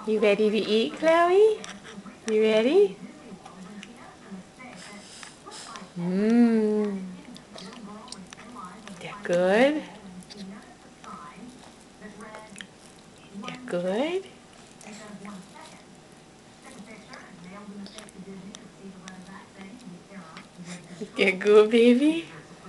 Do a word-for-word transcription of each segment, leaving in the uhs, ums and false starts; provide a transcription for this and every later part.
You ready to eat, Chloe? You ready? Mmm. That good? That good? That good, baby?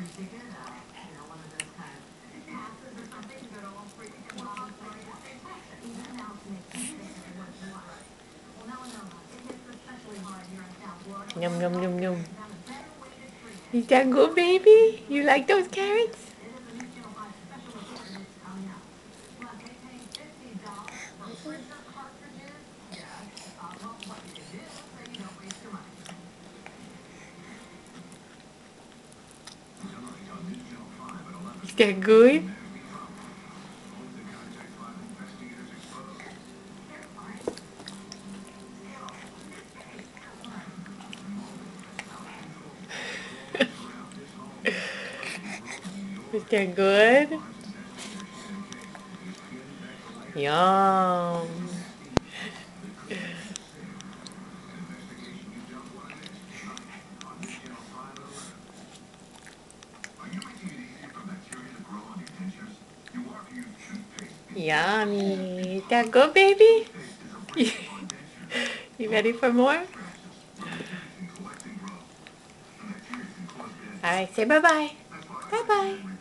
Yum, yum, yum, yum. Is that good, baby? You like those carrots? Is that good? Is that good? Yum. Yummy. Is that good, baby? You ready for more? Alright, say bye-bye. Bye-bye.